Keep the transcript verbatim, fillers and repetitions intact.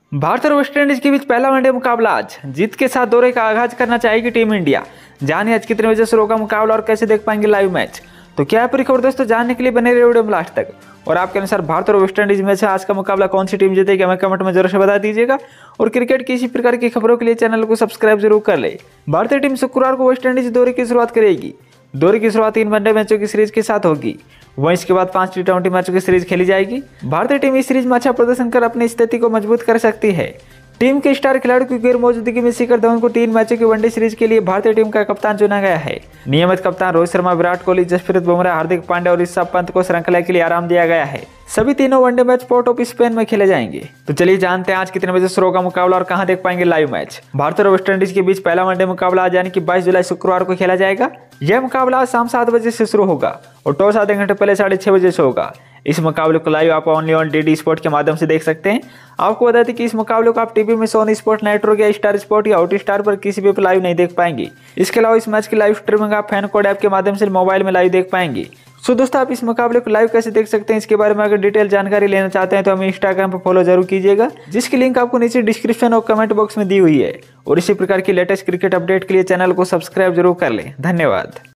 भारत और वेस्टइंडीज के बीच पहला वनडे मुकाबला आज जीत के साथ दौरे का आगाज करना चाहेगी टीम इंडिया। जानिए आज कितने बजे शुरू होगा मुकाबला और कैसे देख पाएंगे लाइव मैच। तो क्या है पूरी खबर दोस्तों, जानने के लिए बने रहिए वीडियो में लास्ट तक। और आपके अनुसार भारत और वेस्टइंडीज मैच है, आज का मुकाबला कौन सी टीम जीतेगी हमें कमेंट में जरूर से बता दीजिएगा। और क्रिकेट की इसी प्रकार की खबरों के लिए चैनल को सब्सक्राइब जरूर कर ले। भारतीय टीम शुक्रवार को वेस्टइंडीज दौरे की शुरुआत करेगी। दौरे की शुरुआत तीन वनडे मैचों की सीरीज के साथ होगी। वहीं इसके बाद पांच टी ट्वेंटी मैचों की सीरीज खेली जाएगी। भारतीय टीम इस सीरीज में अच्छा प्रदर्शन कर अपनी स्थिति को मजबूत कर सकती है। टीम के स्टार खिलाड़ियों की गैर मौजूदगी में शिखर धवन को तीन मैचों की वनडे सीरीज के लिए भारतीय टीम का कप्तान चुना गया है। नियमित कप्तान रोहित शर्मा, विराट कोहली, जसप्रीत बुमराह, हार्दिक पांड्या और ऋषभ पंत को श्रृंखला के लिए आराम दिया गया है। सभी तीनों one day match Port of Spain में खेले जाएंगे। तो चलिए जानते हैं आज कितने बजे शुरू होगा मुकाबला और कहां देख पाएंगे लाइव मैच। भारत और वेस्टइंडीज के बीच पहला वनडे मुकाबला आज यानी कि बाईस जुलाई शुक्रवार को खेला जाएगा। यह मुकाबला आज शाम सात बजे से शुरू होगा और टॉस आधे घंटे पहले साढ़े छह बजे से होगा। इस मुकाबले को लाइव आप ओनली ऑन डीडी स्पोर्ट के माध्यम से देख सकते हैं। आपको बता दें कि इस मुकाबले को आप टीवी में सोनी स्पोर्ट, नेटवर्क या स्टार स्पोर्ट या हॉटस्टार पर किसी भी पर लाइव नहीं देख पाएंगे। इसके अलावा इस मैच की लाइव स्ट्रीमिंग आप फैन कोड ऐप के माध्यम से मोबाइल में लाइव देख पाएंगे। सो दोस्तों, आप इस मुकाबले को लाइव कैसे देख सकते हैं, इसके बारे में अगर डिटेल जानकारी लेना चाहते हैं तो हमें इंस्टाग्राम पर फॉलो जरूर कीजिएगा, जिसकी लिंक आपको नीचे डिस्क्रिप्शन और कमेंट बॉक्स में दी हुई है। और इसी प्रकार की लेटेस्ट क्रिकेट अपडेट के लिए चैनल को सब्सक्राइब जरूर कर लें। धन्यवाद।